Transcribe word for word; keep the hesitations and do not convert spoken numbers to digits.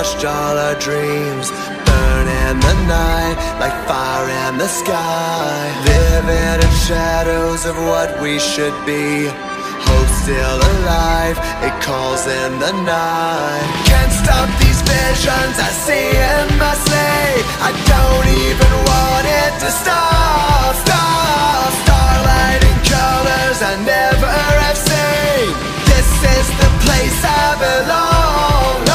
crushed all our dreams, burn in the night like fire in the sky. Living in shadows of what we should be, hope still alive, it calls in the night. Can't stop these visions I see in my sleep, I don't even want it to stop. Stop, starlight in colors I never have seen. This is the place I belong.